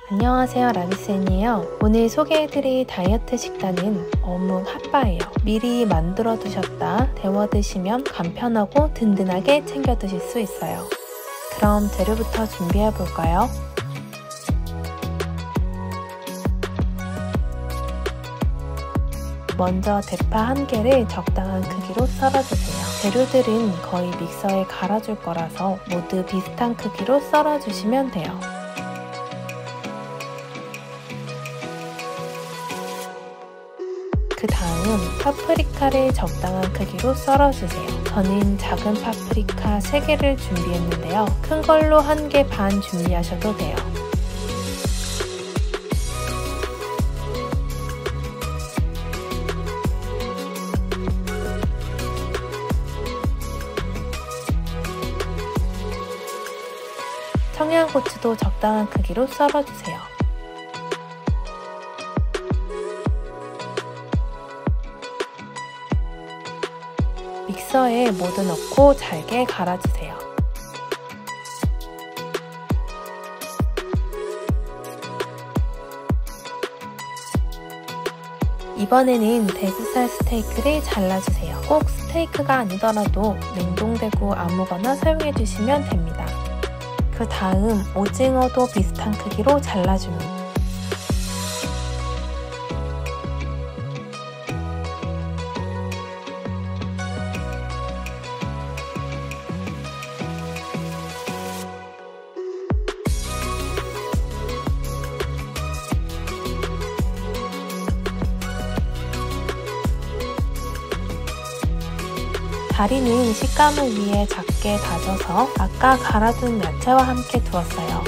안녕하세요, 라비쌤이에요. 오늘 소개해드릴 다이어트 식단은 어묵 핫바예요. 미리 만들어 두셨다 데워 드시면 간편하고 든든하게 챙겨 드실 수 있어요. 그럼 재료부터 준비해 볼까요? 먼저 대파 1개를 적당한 크기로 썰어주세요. 재료들은 거의 믹서에 갈아줄 거라서 모두 비슷한 크기로 썰어주시면 돼요. 그 다음 파프리카를 적당한 크기로 썰어주세요. 저는 작은 파프리카 3개를 준비했는데요. 큰 걸로 1개 반 준비하셔도 돼요. 청양고추도 적당한 크기로 썰어주세요. 믹서에 모두 넣고 잘게 갈아주세요. 이번에는 대구살 스테이크를 잘라주세요. 꼭 스테이크가 아니더라도 냉동되고 아무거나 사용해주시면 됩니다. 그 다음 오징어도 비슷한 크기로 잘라줍니다. 다리는 식감을 위해 작게 다져서 아까 갈아둔 야채와 함께 두었어요.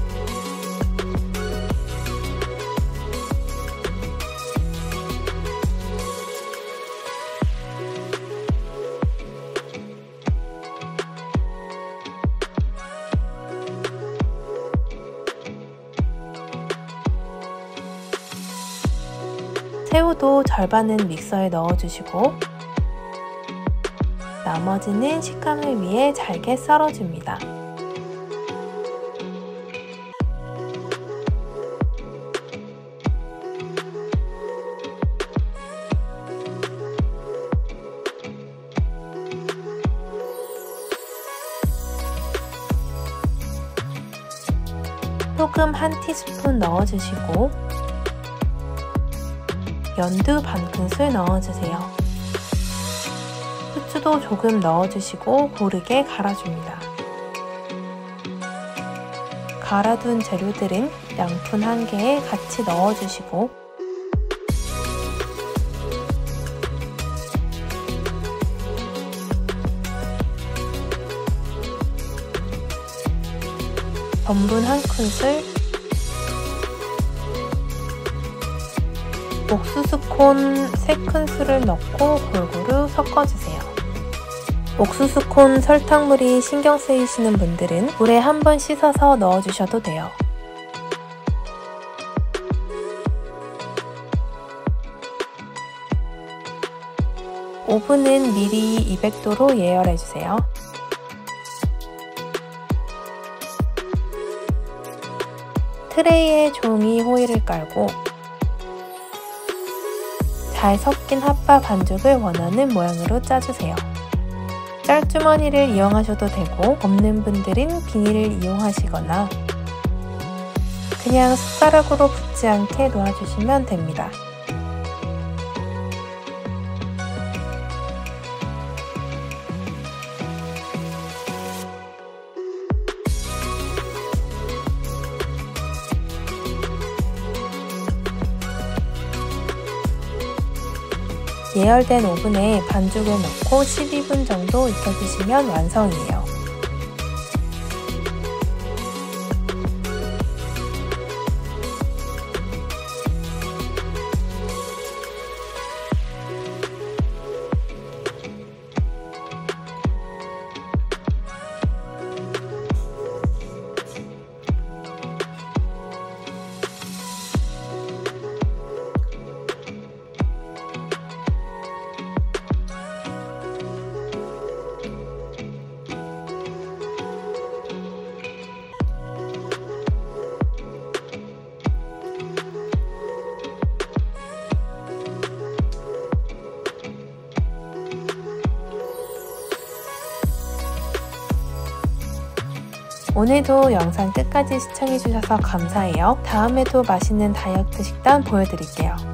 새우도 절반은 믹서에 넣어주시고 나머지는 식감을 위해 잘게 썰어줍니다. 소금 1티스푼 넣어주시고 연두 반큰술 넣어주세요. 후추도 조금 넣어주시고 고르게 갈아줍니다. 갈아둔 재료들은 양푼 1개에 같이 넣어주시고 전분 1큰술, 옥수수콘 3큰술을 넣고 골고루 섞어주세요. 옥수수콘 설탕물이 신경 쓰이시는 분들은 물에 한번 씻어서 넣어주셔도 돼요. 오븐은 미리 200도로 예열해주세요. 트레이에 종이 호일을 깔고 잘 섞인 핫바 반죽을 원하는 모양으로 짜주세요. 짤주머니를 이용하셔도 되고 없는 분들은 비닐을 이용하시거나 그냥 숟가락으로 붙지 않게 놓아주시면 됩니다. 예열된 오븐에 반죽을 넣고 12분 정도 익혀주시면 완성이에요. 오늘도 영상 끝까지 시청해주셔서 감사해요. 다음에도 맛있는 다이어트 식단 보여드릴게요.